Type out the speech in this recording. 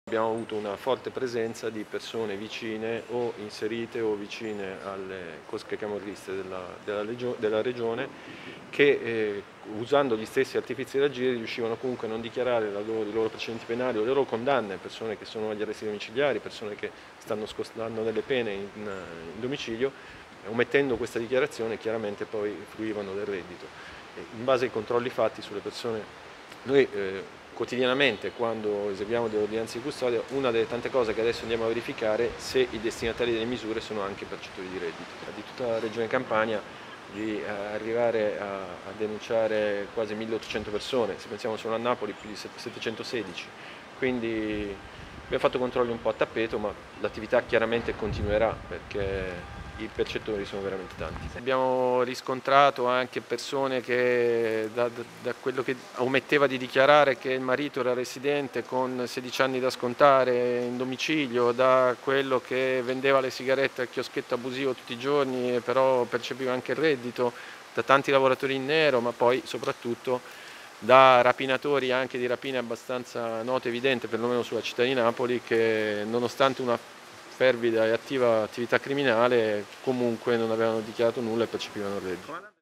Abbiamo avuto una forte presenza di persone vicine o inserite o vicine alle cosche camorriste della regione che usando gli stessi artifici da raggiri riuscivano comunque a non dichiarare i loro precedenti penali o le loro condanne, persone che sono agli arresti domiciliari, persone che stanno scostando delle pene in domicilio, omettendo questa dichiarazione chiaramente poi fruivano del reddito. In base ai controlli fatti sulle persone, noi quotidianamente quando eseguiamo delle ordinanze di custodia, una delle tante cose che adesso andiamo a verificare è se i destinatari delle misure sono anche percettori di reddito. Di tutta la regione Campania di arrivare a denunciare quasi 1800 persone, se pensiamo solo a Napoli più di 716, quindi abbiamo fatto controlli un po' a tappeto, ma l'attività chiaramente continuerà perché i percettori sono veramente tanti. Abbiamo riscontrato anche persone che da quello che ometteva di dichiarare che il marito era residente con 16 anni da scontare in domicilio, da quello che vendeva le sigarette al chioschetto abusivo tutti i giorni e però percepiva anche il reddito, da tanti lavoratori in nero, ma poi soprattutto da rapinatori anche di rapine abbastanza note e evidente, perlomeno sulla città di Napoli, che nonostante una fervida e attiva attività criminale comunque non avevano dichiarato nulla e percepivano il reddito.